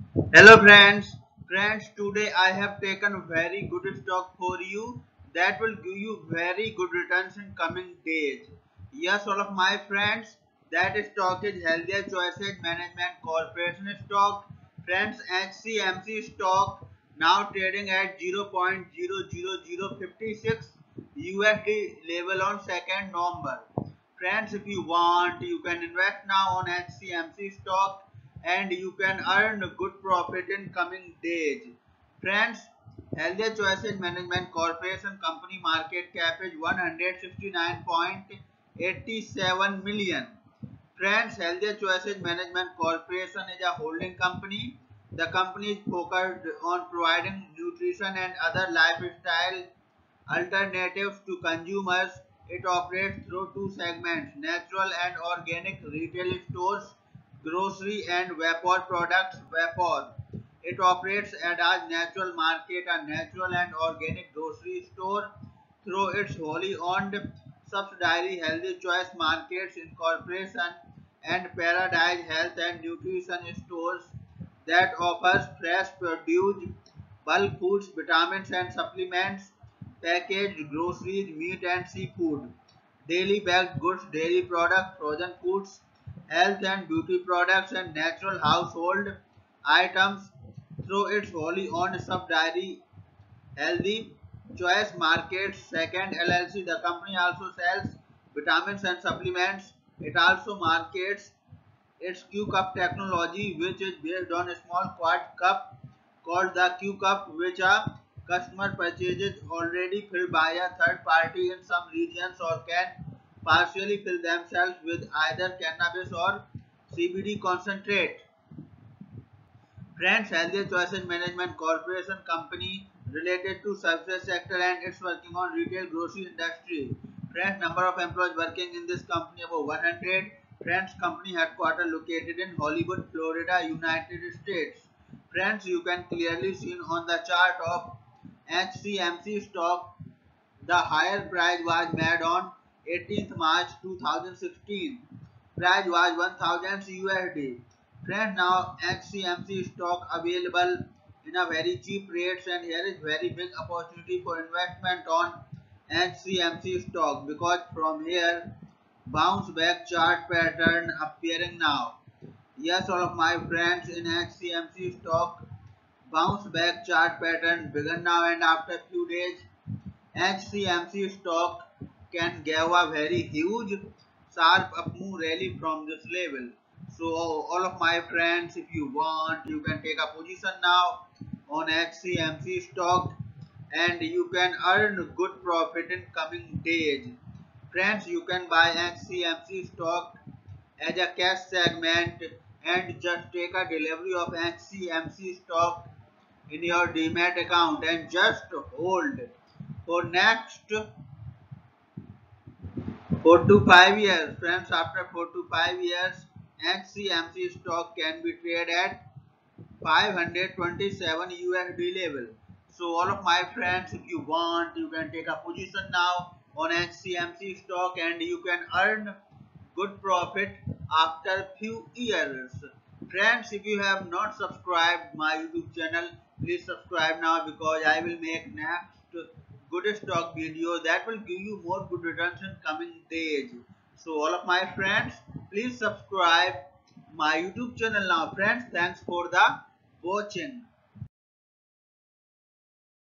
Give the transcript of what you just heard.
Hello friends, today I have taken very good stock for you that will give you very good returns in coming days. Yes, all of my friends, that stock is Healthier Choices Management Corporation stock. Friends, HCMC stock now trading at 0.00056 USD level on 2nd November. Friends, if you want, you can invest now on HCMC stock and you can earn good profit in coming days. Friends, Healthier Choices Management Corporation company market cap is 169.87 million. Friends, Healthier Choices Management Corporation is a holding company. The company is focused on providing nutrition and other lifestyle alternatives to consumers. It operates through two segments: natural and organic retail stores, grocery and vapor products. Vapor. It operates as a natural market, a natural and organic grocery store through its wholly owned subsidiary Healthy Choice Markets Incorporation and Paradise Health and Nutrition Stores that offers fresh produce, bulk foods, vitamins and supplements, packaged groceries, meat and seafood, daily bagged goods, dairy products, frozen foods, health and beauty products, and natural household items through its wholly owned subsidiary Healthy Choice Markets. Second LLC. The company also sells vitamins and supplements. It also markets its Q Cup technology, which is based on a small quart cup called the Q Cup, which a customer purchases already filled by a third party in some regions or can partially fill themselves with either cannabis or CBD concentrate. Friends, Healthier Choices Management Corporation company related to services sector and it's working on retail grocery industry. Friends, number of employees working in this company about 100. Friends, company headquarters located in Hollywood, Florida, United States. Friends, you can clearly see on the chart of HCMC stock, the higher price was made on 18th March 2016. Price was 1000 USD. Friends, now HCMC stock available in a very cheap rates, and here is very big opportunity for investment on HCMC stock because from here bounce back chart pattern appearing now. Yes, all of my friends, in HCMC stock bounce back chart pattern begun now, and after few days HCMC stock can give a very huge sharp up move rally from this level. So all of my friends, if you want, you can take a position now on HCMC stock and you can earn good profit in coming days. Friends, you can buy HCMC stock as a cash segment and just take a delivery of HCMC stock in your demat account and just hold for next 4 to 5 years. Friends, after 4 to 5 years HCMC stock can be traded at 527 USD level. So all of my friends, if you want, you can take a position now on HCMC stock and you can earn good profit after few years. Friends, if you have not subscribed my YouTube channel, please subscribe now because I will make next good stock video that will give you more good returns in coming days. So all of my friends, please subscribe my YouTube channel now. Friends, thanks for the watching.